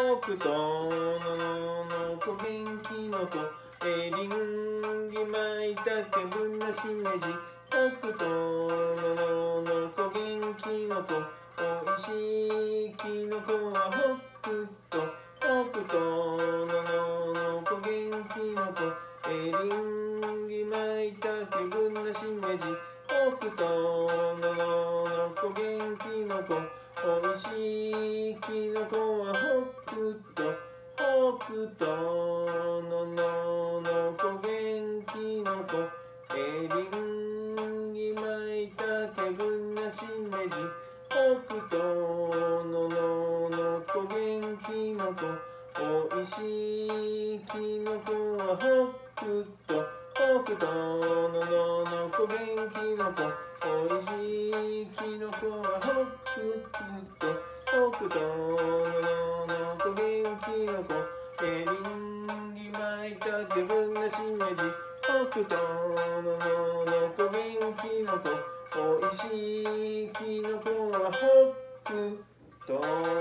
北斗のこ元気の子エリンギ巻いたけぶなしめじ北斗のこ元気の子おいしいきのこは北斗北斗のこ元気の子エリンギ巻いたけぶなしめじ北斗のこ元気の子おいしいきのこは北斗北斗のこ元気の子エリンギ巻いたけぶなしめじ北斗のこ元気の子おいしいきのこは北斗北斗のこ元気の子おいしいきのこは北斗北斗のこ元気の子エリンギ巻いたけぶなしめじ北斗のこ元気の子おいしいきのこは北斗